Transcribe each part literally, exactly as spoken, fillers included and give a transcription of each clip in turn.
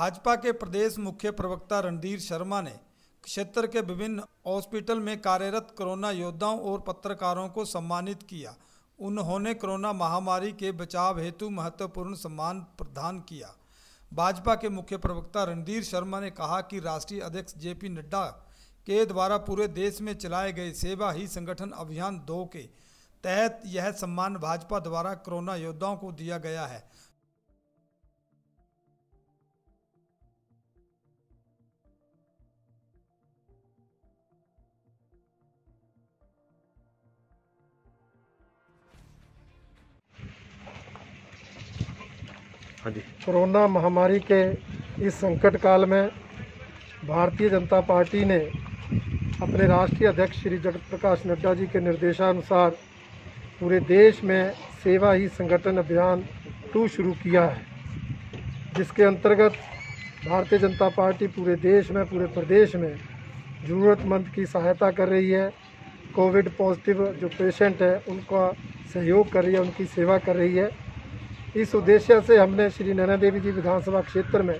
भाजपा के प्रदेश मुख्य प्रवक्ता रणधीर शर्मा ने क्षेत्र के विभिन्न हॉस्पिटल में कार्यरत कोरोना योद्धाओं और पत्रकारों को सम्मानित किया। उन्होंने कोरोना महामारी के बचाव हेतु महत्वपूर्ण सम्मान प्रदान किया। भाजपा के मुख्य प्रवक्ता रणधीर शर्मा ने कहा कि राष्ट्रीय अध्यक्ष जेपी नड्डा के द्वारा पूरे देश में चलाए गए सेवा ही संगठन अभियान दो के तहत यह सम्मान भाजपा द्वारा कोरोना योद्धाओं को दिया गया है। कोरोना महामारी के इस संकट काल में भारतीय जनता पार्टी ने अपने राष्ट्रीय अध्यक्ष श्री जगत प्रकाश नड्डा जी के निर्देशानुसार पूरे देश में सेवा ही संगठन अभियान टू शुरू किया है, जिसके अंतर्गत भारतीय जनता पार्टी पूरे देश में पूरे प्रदेश में ज़रूरतमंद की सहायता कर रही है। कोविड पॉजिटिव जो पेशेंट है उनका सहयोग कर रही है, उनकी सेवा कर रही है। इस उद्देश्य से हमने श्री नैना देवी जी विधानसभा क्षेत्र में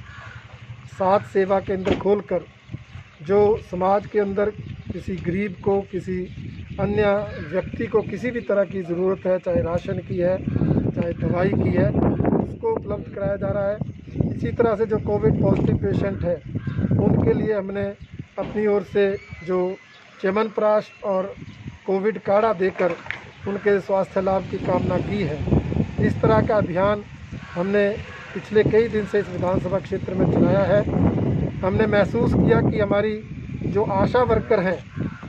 सात सेवा केंद्र खोलकर जो समाज के अंदर किसी गरीब को, किसी अन्य व्यक्ति को किसी भी तरह की ज़रूरत है, चाहे राशन की है, चाहे दवाई की है, उसको उपलब्ध कराया जा रहा है। इसी तरह से जो कोविड पॉजिटिव पेशेंट है उनके लिए हमने अपनी ओर से जो च्यवनप्राश और कोविड काढ़ा देकर उनके स्वास्थ्य लाभ की कामना की है। इस तरह का अभियान हमने पिछले कई दिन से इस विधानसभा क्षेत्र में चलाया है। हमने महसूस किया कि हमारी जो आशा वर्कर हैं,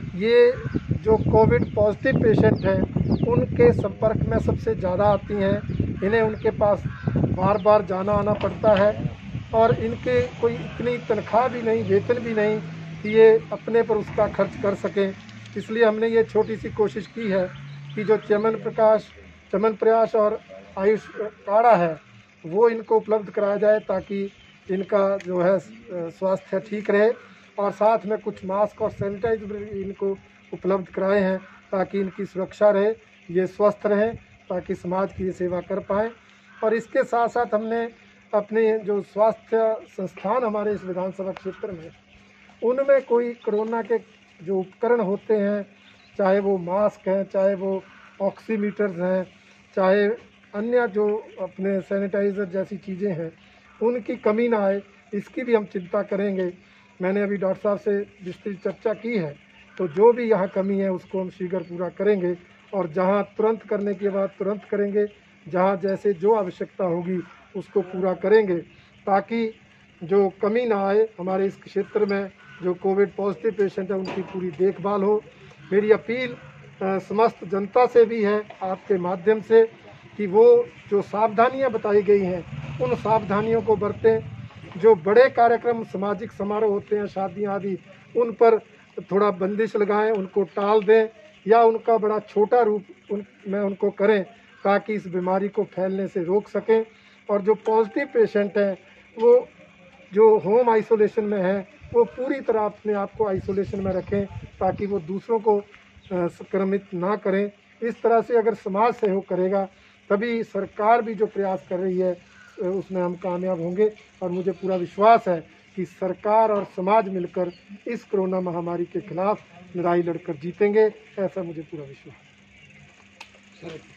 ये जो कोविड पॉजिटिव पेशेंट हैं उनके संपर्क में सबसे ज़्यादा आती हैं। इन्हें उनके पास बार बार जाना आना पड़ता है और इनके कोई इतनी तनख्वाह भी नहीं, वेतन भी नहीं कि ये अपने पर उसका खर्च कर सकें। इसलिए हमने ये छोटी सी कोशिश की है कि जो च्यवनप्राश च्यवनप्राश और आयुष काढ़ा है वो इनको उपलब्ध कराया जाए, ताकि इनका जो है स्वास्थ्य ठीक रहे। और साथ में कुछ मास्क और सैनिटाइजर इनको उपलब्ध कराए हैं ताकि इनकी सुरक्षा रहे, ये स्वस्थ रहें, ताकि समाज की सेवा कर पाएँ। और इसके साथ साथ हमने अपने जो स्वास्थ्य संस्थान हमारे इस विधानसभा क्षेत्र में, उनमें कोई कोरोना के जो उपकरण होते हैं, चाहे वो मास्क हैं, चाहे वो ऑक्सीमीटर्स हैं, चाहे अन्य जो अपने सैनिटाइज़र जैसी चीज़ें हैं, उनकी कमी ना आए, इसकी भी हम चिंता करेंगे। मैंने अभी डॉक्टर साहब से विस्तृत चर्चा की है, तो जो भी यहाँ कमी है उसको हम शीघ्र पूरा करेंगे और जहाँ तुरंत करने के बाद तुरंत करेंगे, जहाँ जैसे जो आवश्यकता होगी उसको पूरा करेंगे, ताकि जो कमी ना आए। हमारे इस क्षेत्र में जो कोविड पॉजिटिव पेशेंट है उनकी पूरी देखभाल हो। मेरी अपील समस्त जनता से भी है आपके माध्यम से कि वो जो सावधानियां बताई गई हैं उन सावधानियों को बरतें। जो बड़े कार्यक्रम, सामाजिक समारोह होते हैं, शादियां आदि, उन पर थोड़ा बंदिश लगाएं, उनको टाल दें या उनका बड़ा छोटा रूप उन में उनको करें, ताकि इस बीमारी को फैलने से रोक सकें। और जो पॉजिटिव पेशेंट हैं वो जो होम आइसोलेशन में हैं वो पूरी तरह अपने आप को आइसोलेशन में रखें, ताकि वो दूसरों को संक्रमित ना करें। इस तरह से अगर समाज सहयोग करेगा तभी सरकार भी जो प्रयास कर रही है उसमें हम कामयाब होंगे। और मुझे पूरा विश्वास है कि सरकार और समाज मिलकर इस कोरोना महामारी के खिलाफ लड़ाई लड़कर जीतेंगे, ऐसा मुझे पूरा विश्वास है।